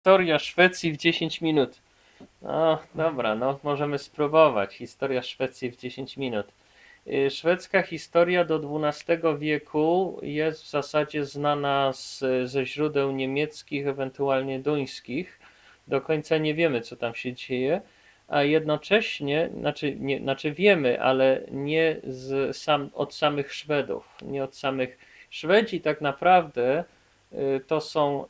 Historia Szwecji w 10 minut. No, dobra, no możemy spróbować. Historia Szwecji w 10 minut. Szwedzka historia do XII wieku jest w zasadzie znana ze źródeł niemieckich, ewentualnie duńskich. Do końca nie wiemy, co tam się dzieje, a jednocześnie, znaczy wiemy, ale nie od samych Szwedów, nie od samych Szwedzi tak naprawdę to są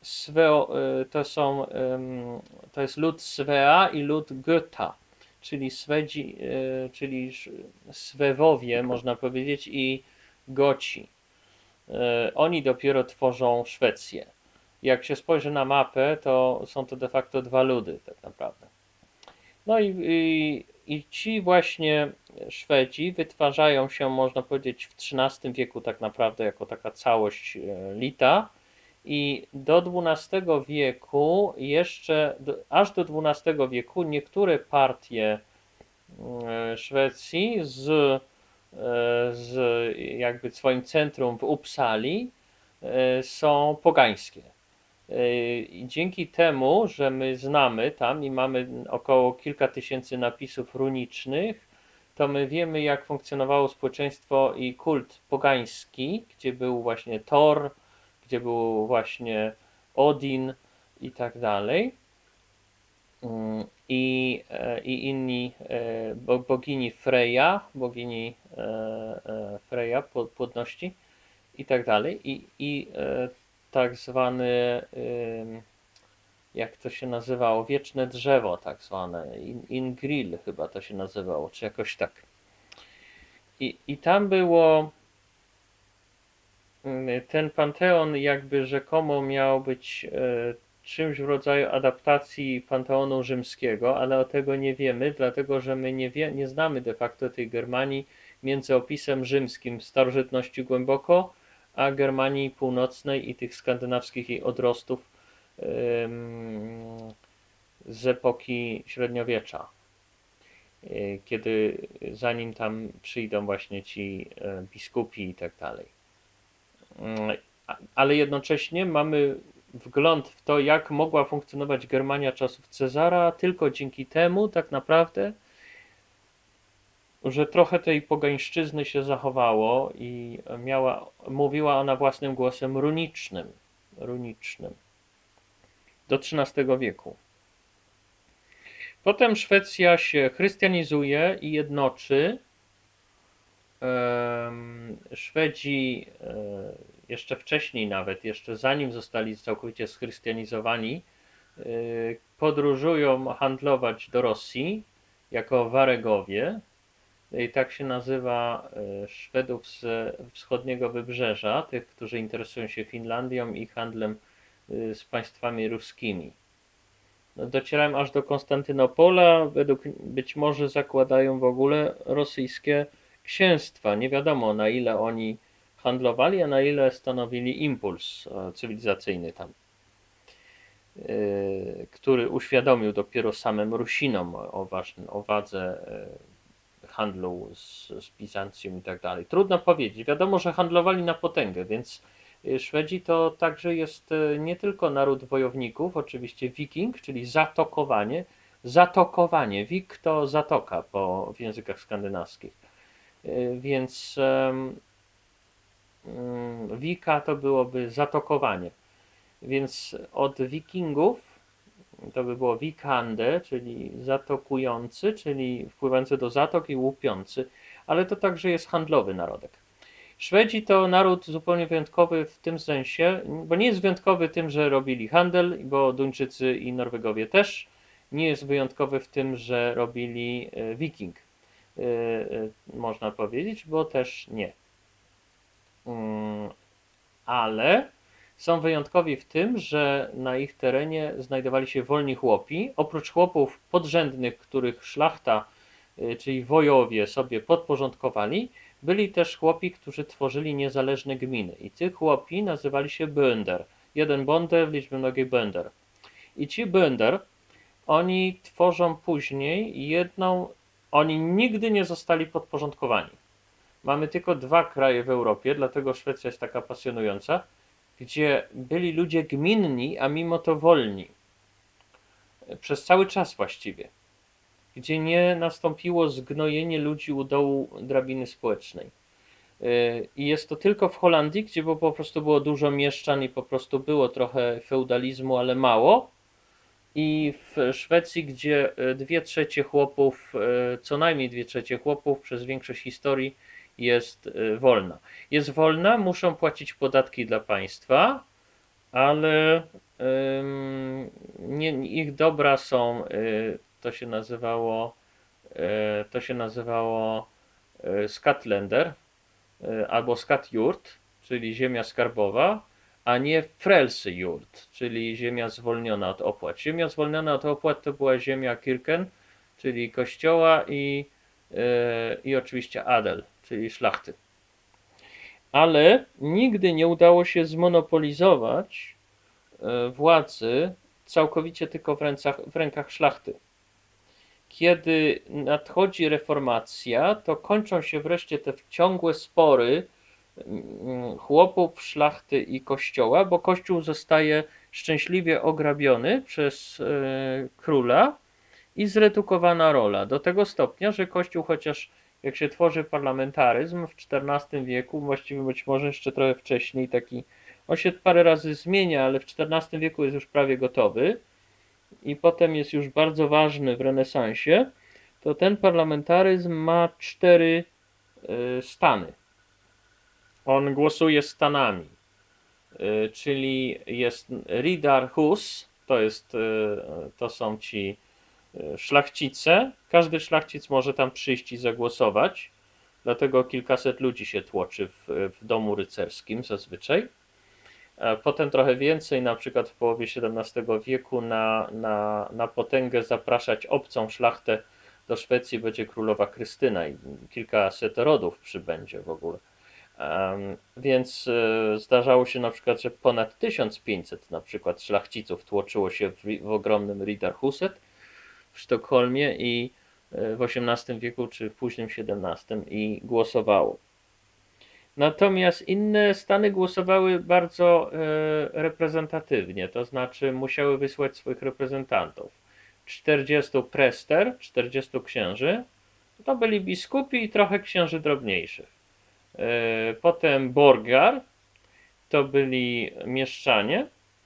to jest lud Svea i lud Göta, czyli Swedzi, czyli Swewowie, można powiedzieć, i Goci. Oni dopiero tworzą Szwecję. Jak się spojrzy na mapę, to są to de facto dwa ludy, tak naprawdę. No i ci właśnie Szwedzi wytwarzają się, można powiedzieć, w XIII wieku tak naprawdę jako taka całość lita. I do XII wieku, aż do XII wieku, niektóre partie Szwecji z jakby swoim centrum w Uppsali są pogańskie. I dzięki temu, że my znamy tam i mamy około kilka tysięcy napisów runicznych, to my wiemy, jak funkcjonowało społeczeństwo i kult pogański, gdzie był właśnie Thor, gdzie był właśnie Odin i tak dalej. I inni bogini Freya, bogini Freya, płodności i tak dalej. I tak zwany, jak to się nazywało, wieczne drzewo, tak zwane, Ingrill chyba to się nazywało, czy jakoś tak. I tam było, ten panteon jakby rzekomo miał być czymś w rodzaju adaptacji panteonu rzymskiego, ale o tego nie wiemy, dlatego że my nie znamy de facto tej Germanii między opisem rzymskim w starożytności głęboko, a Germanii Północnej i tych skandynawskich jej odrostów z epoki średniowiecza, kiedy zanim tam przyjdą właśnie ci biskupi i tak dalej. Ale jednocześnie mamy wgląd w to, jak mogła funkcjonować Germania czasów Cezara, tylko dzięki temu tak naprawdę, że trochę tej pogańszczyzny się zachowało i mówiła ona własnym głosem runicznym do XIII wieku. Potem Szwecja się chrystianizuje i jednoczy. Szwedzi jeszcze wcześniej nawet, jeszcze zanim zostali całkowicie schrystianizowani, podróżują handlować do Rosji jako Waregowie. I tak się nazywa Szwedów z wschodniego wybrzeża, tych, którzy interesują się Finlandią i handlem z państwami ruskimi. No, docierają aż do Konstantynopola, być może zakładają w ogóle rosyjskie księstwa. Nie wiadomo, na ile oni handlowali, a na ile stanowili impuls cywilizacyjny tam, który uświadomił dopiero samym Rusinom o wadze handlu z Bizancjum i tak dalej. Trudno powiedzieć. Wiadomo, że handlowali na potęgę, więc Szwedzi to także jest nie tylko naród wojowników, oczywiście wiking, czyli zatokowanie. Wik to zatoka w językach skandynawskich. Więc wika to byłoby zatokowanie. Więc od wikingów to by było wikande, czyli zatokujący, czyli wpływający do zatok i łupiący, ale to także jest handlowy narodek. Szwedzi to naród zupełnie wyjątkowy w tym sensie, bo nie jest wyjątkowy tym, że robili handel, bo Duńczycy i Norwegowie też. Nie jest wyjątkowy w tym, że robili wiking, można powiedzieć, bo też nie. Ale są wyjątkowi w tym, że na ich terenie znajdowali się wolni chłopi. Oprócz chłopów podrzędnych, których szlachta, czyli wojowie sobie podporządkowali, byli też chłopi, którzy tworzyli niezależne gminy. I tych chłopi nazywali się bönder. Jeden bonde w liczbie mnogiej bönder. I ci bönder, oni tworzą później oni nigdy nie zostali podporządkowani. Mamy tylko dwa kraje w Europie, dlatego Szwecja jest taka pasjonująca, gdzie byli ludzie gminni, a mimo to wolni. przez cały czas właściwie, gdzie nie nastąpiło zgnojenie ludzi u dołu drabiny społecznej. I jest to tylko w Holandii, gdzie po prostu było dużo mieszczan i po prostu było trochę feudalizmu, ale mało. I w Szwecji, gdzie 2/3 chłopów, co najmniej 2/3 chłopów przez większość historii jest wolna. Jest wolna, muszą płacić podatki dla państwa, ale ich dobra są, to się nazywało Skatländer albo Skatjurt, czyli ziemia skarbowa, a nie Frelsejurt, czyli ziemia zwolniona od opłat. Ziemia zwolniona od opłat to była ziemia Kirken, czyli kościoła i oczywiście Adel, czyli szlachty. Ale nigdy nie udało się zmonopolizować władzy całkowicie tylko w rękach szlachty. Kiedy nadchodzi reformacja, to kończą się wreszcie te ciągłe spory chłopów, szlachty i kościoła, bo kościół zostaje szczęśliwie ograbiony przez króla i zredukowana rola. Do tego stopnia, że kościół, chociaż jak się tworzy parlamentaryzm w XIV wieku, właściwie być może jeszcze trochę wcześniej, on się parę razy zmienia, ale w XIV wieku jest już prawie gotowy i potem jest już bardzo ważny w renesansie, to ten parlamentaryzm ma 4 stany. On głosuje stanami, czyli jest Riddarhus, to są ci szlachcice. Każdy szlachcic może tam przyjść i zagłosować, dlatego kilkaset ludzi się tłoczy w domu rycerskim zazwyczaj. Potem trochę więcej, na przykład w połowie XVII wieku na potęgę zapraszać obcą szlachtę do Szwecji będzie królowa Krystyna i kilkaset rodów przybędzie w ogóle. Więc zdarzało się na przykład, że ponad 1500 na przykład szlachciców tłoczyło się w ogromnym Riddarhuset w Sztokholmie i w XVIII wieku czy w późnym XVII i głosowało. Natomiast inne stany głosowały bardzo reprezentatywnie, to znaczy musiały wysłać swoich reprezentantów. 40 prester, 40 księży, to byli biskupi i trochę księży drobniejszych. Potem borgar, to byli mieszczanie,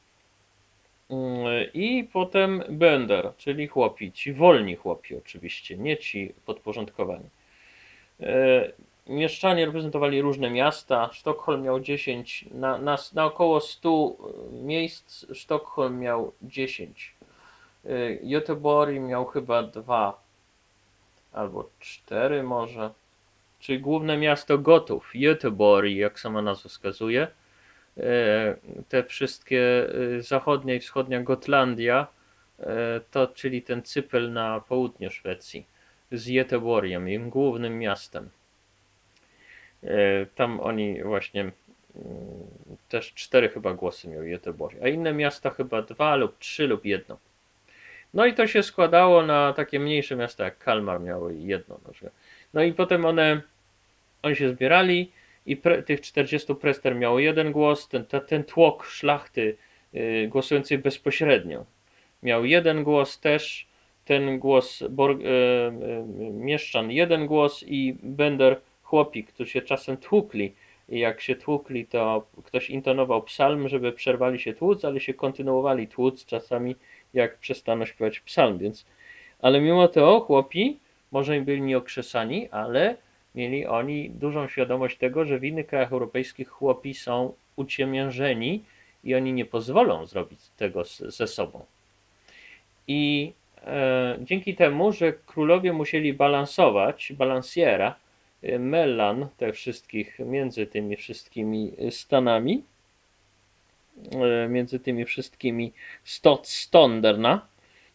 i potem bönder, czyli chłopi, ci wolni chłopi oczywiście, nie ci podporządkowani. Mieszczanie reprezentowali różne miasta. Sztokholm miał 10, na około 100 miejsc Sztokholm miał 10. Göteborg miał chyba 2 albo 4 może. Czyli główne miasto Gotów, Göteborg, jak sama nazwa wskazuje. Te wszystkie zachodnia i wschodnia Gotlandia, czyli ten cypel na południu Szwecji z Göteborgiem, im głównym miastem. Tam oni właśnie też 4 chyba głosy miał Göteborg, a inne miasta chyba 2 lub 3 lub 1. No i to się składało na takie mniejsze miasta jak Kalmar miały 1. No i potem oni się zbierali i tych 40 prester miało 1 głos, ten tłok szlachty głosującej bezpośrednio miał 1 głos też, ten głos mieszczan 1 głos i bender chłopi, którzy się czasem tłukli. I jak się tłukli, to ktoś intonował psalm, żeby przerwali się tłuc, ale się kontynuowali tłuc czasami, jak przestano śpiewać psalm. Ale mimo to chłopi, może byli nieokrzesani, ale mieli oni dużą świadomość tego, że w innych krajach europejskich chłopi są uciemiężeni i oni nie pozwolą zrobić tego ze sobą. I dzięki temu, że królowie musieli balansować, balansiera, mellan między tymi wszystkimi stanami, między tymi wszystkimi stånderna,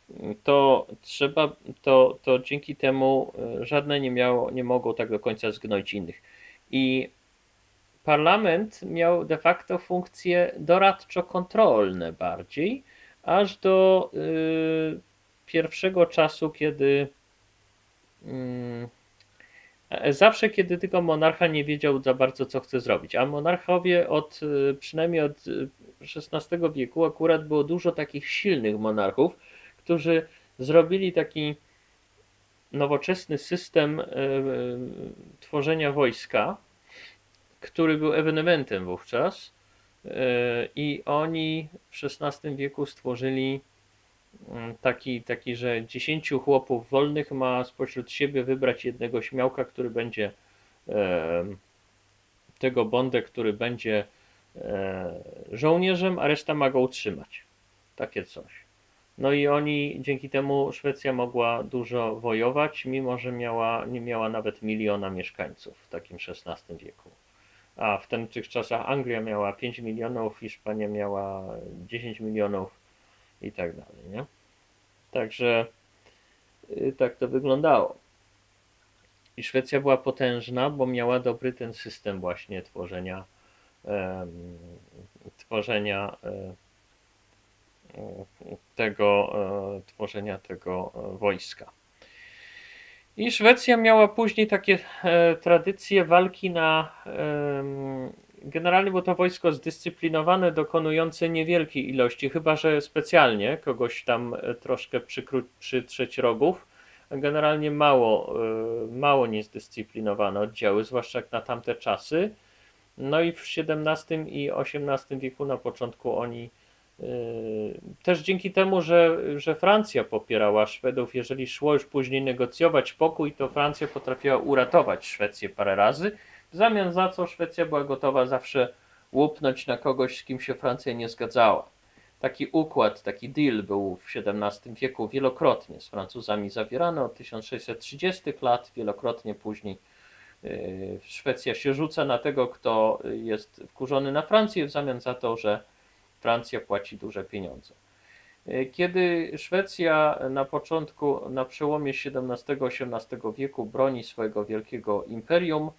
to dzięki temu żadne nie mogło tak do końca zgnoić innych. I parlament miał de facto funkcje doradczo-kontrolne bardziej, aż do pierwszego czasu, kiedy zawsze, kiedy tylko monarcha nie wiedział za bardzo, co chce zrobić. A monarchowie przynajmniej od XVI wieku akurat było dużo takich silnych monarchów, którzy zrobili taki nowoczesny system tworzenia wojska, który był ewenementem wówczas, i oni w XVI wieku stworzyli taki, że 10 chłopów wolnych ma spośród siebie wybrać jednego śmiałka, który będzie tego bondę, który będzie żołnierzem, a reszta ma go utrzymać. Takie coś. No i oni, dzięki temu Szwecja mogła dużo wojować, mimo że nie miała nawet 1 miliona mieszkańców w takim XVI wieku. A w tych czasach Anglia miała 5 milionów, Hiszpania miała 10 milionów i tak dalej, nie? Także tak to wyglądało. I Szwecja była potężna, bo miała dobry ten system właśnie tworzenia tego wojska. I Szwecja miała później takie tradycje walki generalnie było to wojsko zdyscyplinowane, dokonujące niewielkiej ilości, chyba że specjalnie kogoś tam troszkę przytrzeć rogów. Generalnie mało niezdyscyplinowane oddziały, zwłaszcza jak na tamte czasy. No i w XVII i XVIII wieku na początku oni też dzięki temu, że Francja popierała Szwedów, jeżeli szło już później negocjować pokój, to Francja potrafiła uratować Szwecję parę razy, w zamian za co Szwecja była gotowa zawsze łupnąć na kogoś, z kim się Francja nie zgadzała. Taki układ, taki deal był w XVII wieku wielokrotnie z Francuzami zawierany od 1630 lat, wielokrotnie później Szwecja się rzuca na tego, kto jest wkurzony na Francję, w zamian za to, że Francja płaci duże pieniądze. Kiedy Szwecja na przełomie XVII-XVIII wieku broni swojego wielkiego imperium,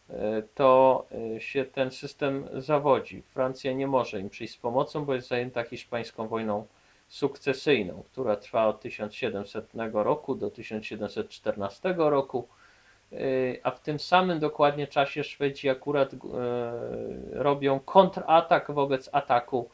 to się ten system zawodzi. Francja nie może im przyjść z pomocą, bo jest zajęta hiszpańską wojną sukcesyjną, która trwa od 1700 roku do 1714 roku, a w tym samym dokładnie czasie Szwedzi akurat robią kontratak wobec ataku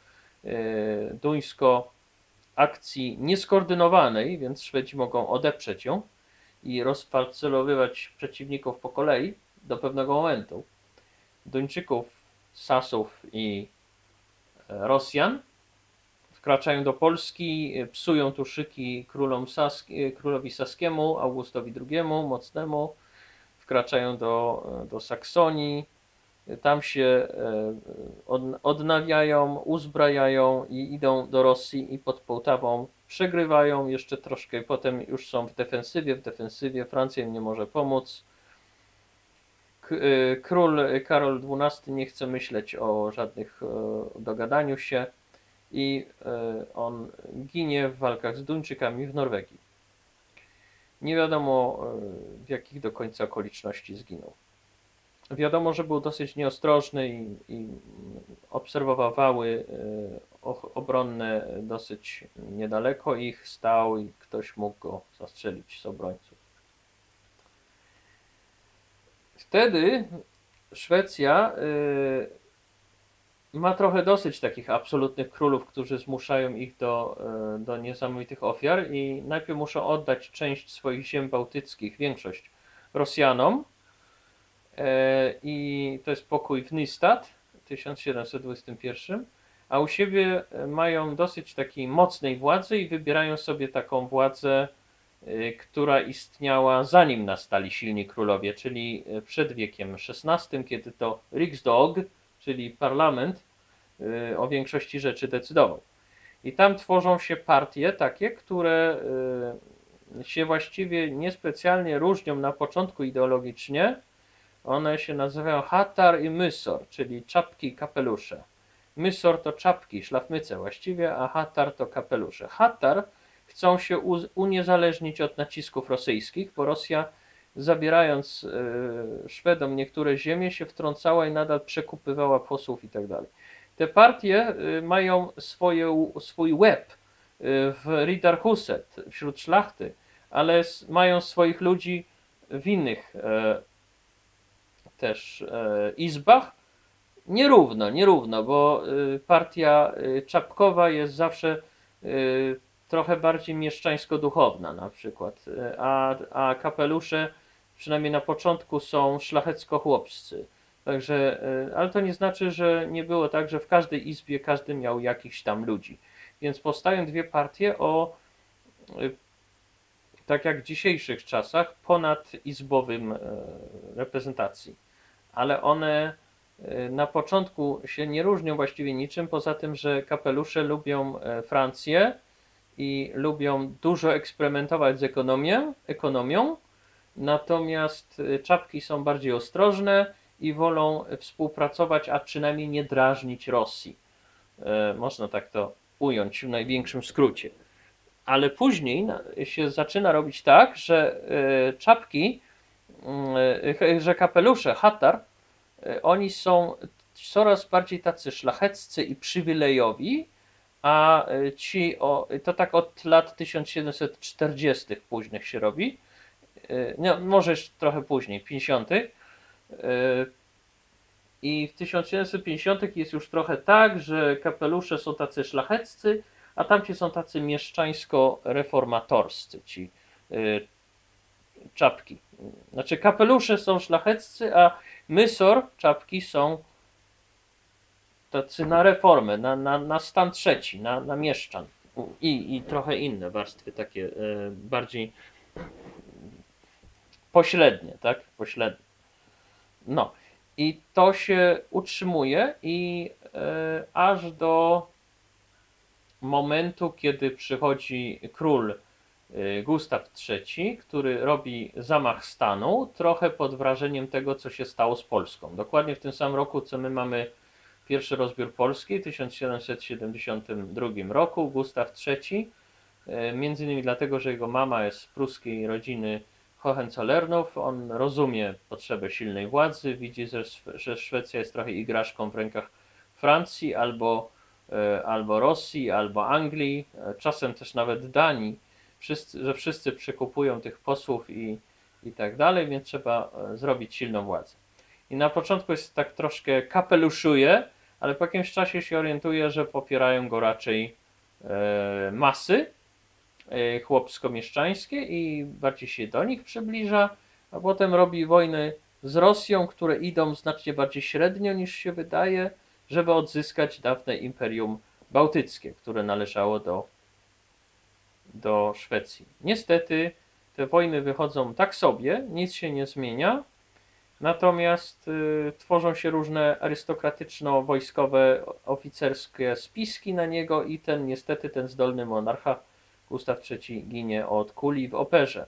duńsko akcji nieskoordynowanej, więc Szwedzi mogą odeprzeć ją i rozparcelowywać przeciwników po kolei do pewnego momentu. Duńczyków, Sasów i Rosjan wkraczają do Polski, psują tu szyki królowi Saskiemu, Augustowi II Mocnemu, wkraczają do Saksonii, tam się odnawiają, uzbrajają i idą do Rosji i pod Połtawą przegrywają jeszcze troszkę, potem już są w defensywie, Francja im nie może pomóc. Król Karol XII nie chce myśleć o żadnych dogadaniu się i on ginie w walkach z Duńczykami w Norwegii. Nie wiadomo, w jakich do końca okoliczności zginął. Wiadomo, że był dosyć nieostrożny i obserwował wały obronne dosyć niedaleko ich, stał i ktoś mógł go zastrzelić z obrońców. Wtedy Szwecja ma trochę dosyć takich absolutnych królów, którzy zmuszają ich do niesamowitych ofiar i najpierw muszą oddać część swoich ziem bałtyckich, większość Rosjanom, i to jest pokój w Nystad w 1721, a u siebie mają dosyć takiej mocnej władzy i wybierają sobie taką władzę, która istniała zanim nastali silni królowie, czyli przed wiekiem XVI, kiedy to Riksdag, czyli parlament, o większości rzeczy decydował. I tam tworzą się partie takie, które się właściwie niespecjalnie różnią na początku ideologicznie. One się nazywają Hattar i Mysor, czyli czapki i kapelusze. Mysor to czapki, szlafmyce właściwie, a Hattar to kapelusze. Hattar chcą się uniezależnić od nacisków rosyjskich, bo Rosja, zabierając Szwedom niektóre ziemie, się wtrącała i nadal przekupywała posłów i tak dalej. Te partie mają swój łeb w Riddarhuset, wśród szlachty, ale mają swoich ludzi w innych też izbach. Nierówno, bo partia czapkowa jest zawsze trochę bardziej mieszczańsko-duchowna na przykład, a kapelusze przynajmniej na początku są szlachecko-chłopscy. Także, ale to nie znaczy, że nie było tak, że w każdej izbie każdy miał jakichś tam ludzi. Więc powstają dwie partie o, tak jak w dzisiejszych czasach, ponadizbowym reprezentacji. Ale one na początku się nie różnią właściwie niczym, poza tym, że kapelusze lubią Francję i lubią dużo eksperymentować z ekonomią, natomiast czapki są bardziej ostrożne i wolą współpracować, a przynajmniej nie drażnić Rosji. Można tak to ująć w największym skrócie. Ale później się zaczyna robić tak, że czapki, że kapelusze, hatar, oni są coraz bardziej tacy szlacheccy i przywilejowi, a ci, to tak od lat 1740 późnych się robi, no, może jeszcze trochę później, 50. I w 1750 jest już trochę tak, że kapelusze są tacy szlacheccy, a tamci są tacy mieszczańsko-reformatorscy, ci czapki. Znaczy kapelusze są szlacheccy, a mysor, czapki są tacy na reformę, na stan trzeci, na mieszczan. I trochę inne warstwy, takie bardziej pośrednie, tak? Pośrednie. No. I to się utrzymuje i aż do momentu, kiedy przychodzi król Gustaw III, który robi zamach stanu, trochę pod wrażeniem tego, co się stało z Polską. Dokładnie w tym samym roku, co my mamy pierwszy rozbiór Polski, w 1772 roku, Gustaw III, między innymi dlatego, że jego mama jest z pruskiej rodziny Hohenzollernów, on rozumie potrzebę silnej władzy, widzi, że Szwecja jest trochę igraszką w rękach Francji, albo Rosji, albo Anglii, czasem też nawet Danii, że wszyscy przekupują tych posłów i tak dalej, więc trzeba zrobić silną władzę. I na początku jest tak troszkę kapeluszuje, ale po jakimś czasie się orientuje, że popierają go raczej masy chłopsko-mieszczańskie i bardziej się do nich przybliża, a potem robi wojny z Rosją, które idą znacznie bardziej średnio niż się wydaje, żeby odzyskać dawne Imperium Bałtyckie, które należało do Szwecji. Niestety te wojny wychodzą tak sobie, nic się nie zmienia, natomiast tworzą się różne arystokratyczno-wojskowe, oficerskie spiski na niego i niestety ten zdolny monarcha Gustaw III ginie od kuli w operze,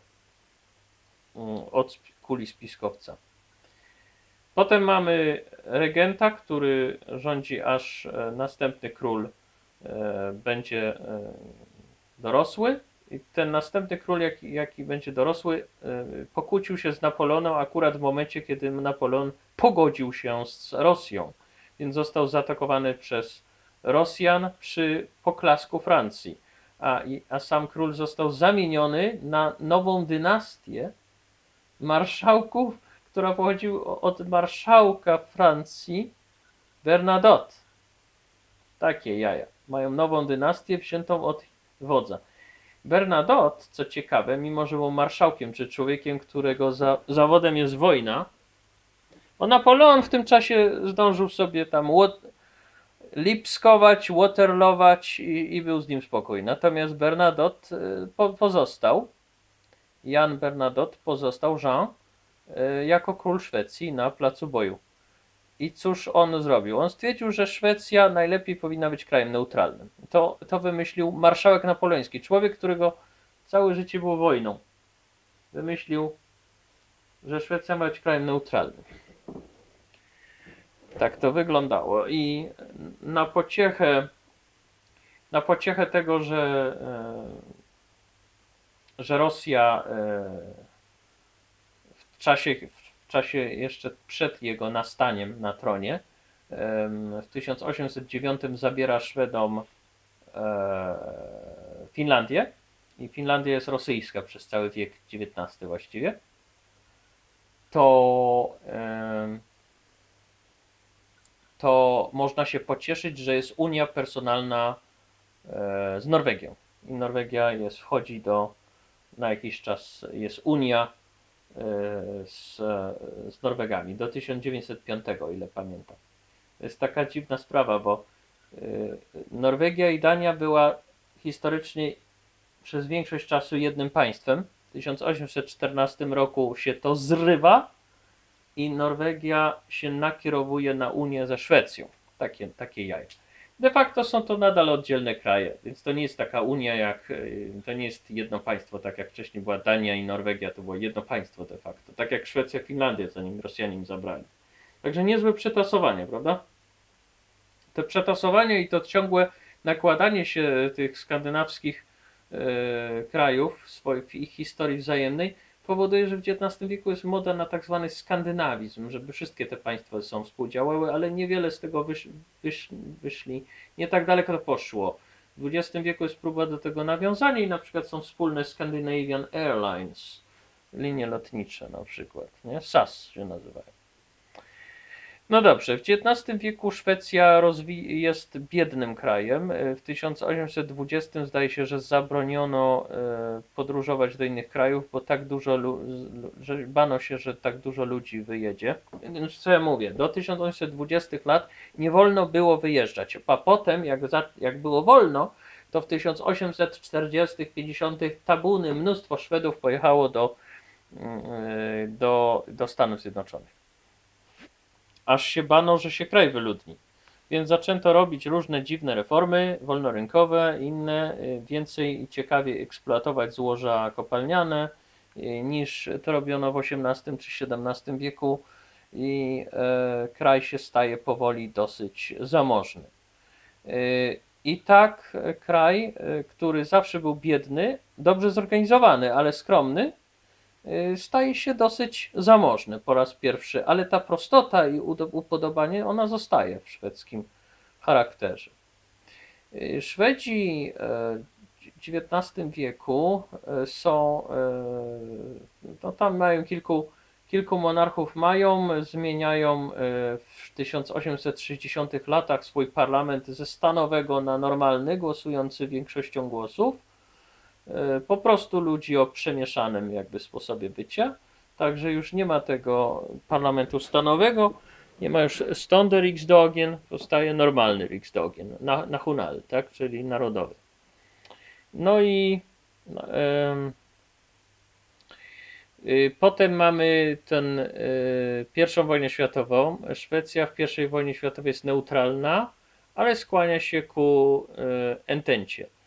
od kuli spiskowca. Potem mamy regenta, który rządzi, aż następny król będzie dorosły. I ten następny król, jaki będzie dorosły, pokłócił się z Napoleonem akurat w momencie, kiedy Napoleon pogodził się z Rosją. Więc został zaatakowany przez Rosjan przy poklasku Francji. A sam król został zamieniony na nową dynastię marszałków, która pochodziła od marszałka Francji Bernadotte. Takie jaja. Mają nową dynastię wziętą od wodza. Bernadotte, co ciekawe, mimo że był marszałkiem, czy człowiekiem, którego zawodem jest wojna, bo Napoleon w tym czasie zdążył sobie tam lipskować, waterlować i był z nim spokój. Natomiast Bernadotte pozostał, Jan Bernadotte pozostał, Jean, jako król Szwecji na placu boju. I cóż on zrobił? On stwierdził, że Szwecja najlepiej powinna być krajem neutralnym. To wymyślił marszałek napoleoński, człowiek, którego całe życie było wojną. Wymyślił, że Szwecja ma być krajem neutralnym. Tak to wyglądało. I na pociechę tego, że Rosja w czasie jeszcze przed jego nastaniem na tronie w 1809 zabiera Szwedom Finlandię i Finlandia jest rosyjska przez cały wiek XIX właściwie, to można się pocieszyć, że jest unia personalna z Norwegią. i Norwegia wchodzi na jakiś czas, jest Unia z Norwegami do 1905, o ile pamiętam. To jest taka dziwna sprawa, bo Norwegia i Dania była historycznie przez większość czasu jednym państwem. W 1814 roku się to zrywa i Norwegia się nakierowuje na Unię ze Szwecją. Takie jaja. De facto są to nadal oddzielne kraje, więc to nie jest taka Unia to nie jest jedno państwo, tak jak wcześniej była Dania i Norwegia, to było jedno państwo de facto. Tak jak Szwecja, Finlandia, zanim Rosjanie im zabrali. Także niezłe przetasowanie, prawda? To przetasowanie i to ciągłe nakładanie się tych skandynawskich krajów w ich historii wzajemnej powoduje, że w XIX wieku jest moda na tak zwany skandynawizm, żeby wszystkie te państwa ze sobą współdziałały, ale niewiele z tego wyszli, nie tak daleko to poszło. W XX wieku jest próba do tego nawiązania i na przykład są wspólne Scandinavian Airlines, linie lotnicze na przykład, nie? SAS się nazywają. No dobrze, w XIX wieku Szwecja jest biednym krajem. W 1820 zdaje się, że zabroniono podróżować do innych krajów, bo tak dużo, że bano się, że tak dużo ludzi wyjedzie. Więc co ja mówię, do 1820 lat nie wolno było wyjeżdżać, a potem jak było wolno, to w 1840, 50 tabuny, mnóstwo Szwedów pojechało do Stanów Zjednoczonych. Aż się bano, że się kraj wyludni. Więc zaczęto robić różne dziwne reformy wolnorynkowe, inne, więcej i ciekawiej eksploatować złoża kopalniane niż to robiono w XVIII czy XVII wieku i kraj się staje powoli dosyć zamożny. I tak kraj, który zawsze był biedny, dobrze zorganizowany, ale skromny, staje się dosyć zamożny po raz pierwszy, ale ta prostota i upodobanie, ona zostaje w szwedzkim charakterze. Szwedzi w XIX wieku są, no tam mają kilku monarchów zmieniają w 1860 latach swój parlament ze stanowego na normalny, głosujący większością głosów. Po prostu ludzi o przemieszanym jakby sposobie bycia. Także już nie ma tego parlamentu stanowego, nie ma już stående riksdagen, powstaje normalny riksdagen, national, tak, czyli narodowy. No i potem mamy I wojnę światową. Szwecja w I wojnie światowej jest neutralna, ale skłania się ku entencie.